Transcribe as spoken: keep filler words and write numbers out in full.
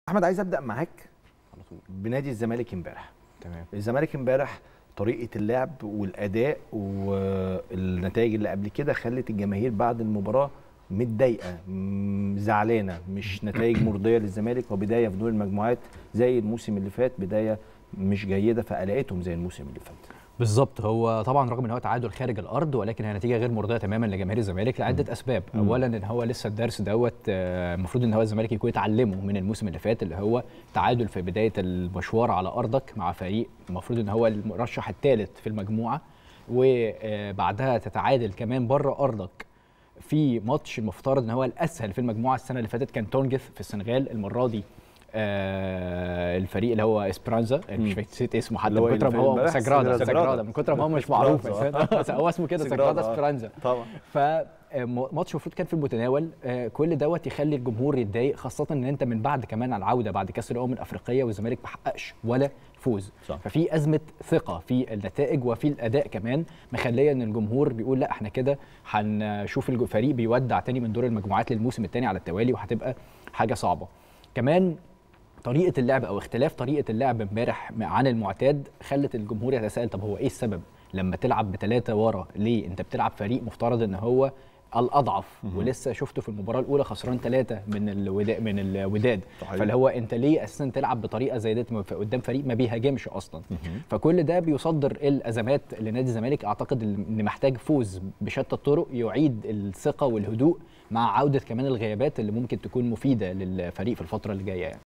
احمد عايز ابدا معاك بنادي الزمالك امبارح. تمام. الزمالك امبارح طريقه اللعب والاداء والنتائج اللي قبل كده خلت الجماهير بعد المباراه متضايقه زعلانه، مش نتائج مرضيه للزمالك، وبدايه في دور المجموعات زي الموسم اللي فات بدايه مش جيده فقلقتهم زي الموسم اللي فات. بالظبط. هو طبعا رغم ان هو تعادل خارج الارض، ولكن هي نتيجه غير مرضيه تماما لجماهير الزمالك لعده اسباب. اولا ان هو لسه الدرس دوت المفروض ان هو الزمالك يكون اتعلمه من الموسم اللي فات، اللي هو تعادل في بدايه المشوار على ارضك مع فريق المفروض ان هو المرشح الثالث في المجموعه، وبعدها تتعادل كمان بره ارضك في ماتش المفترض ان هو الاسهل في المجموعه. السنه اللي فاتت كان تونجث في السنغال، المره دي آه الفريق اللي هو اسبرانزا، مش فاكر نسيت اسمه حتى من كتر ما هو ساجرادا ساجرادا من كتر ما هو مش معروف هو اسمه كده ساجرادا اسبرانزا طبعا. فماتش المفروض كان في المتناول. آه كل دوت يخلي الجمهور يتضايق، خاصه ان انت من بعد كمان على العوده بعد كاس الامم الافريقيه والزمالك ما حققش ولا فوز. صح. ففي ازمه ثقه في النتائج وفي الاداء كمان، مخليه ان الجمهور بيقول لا احنا كده هنشوف الفريق بيودع تاني من دور المجموعات للموسم الثاني على التوالي، وهتبقى حاجه صعبه. كمان طريقه اللعب او اختلاف طريقه اللعب امبارح عن المعتاد خلت الجمهور يتساءل طب هو ايه السبب لما تلعب بثلاثه ورا؟ ليه انت بتلعب فريق مفترض ان هو الاضعف ولسه شفته في المباراه الاولى خسران ثلاثه من الوداد من الوداد، فاللي هو انت ليه اساسا تلعب بطريقه زي ديت قدام فريق ما بيهاجمش اصلا؟ فكل ده بيصدر الازمات لنادي الزمالك. اعتقد ان محتاج فوز بشتى الطرق يعيد الثقه والهدوء مع عوده كمان الغيابات اللي ممكن تكون مفيده للفريق في الفتره اللي جايه يعني.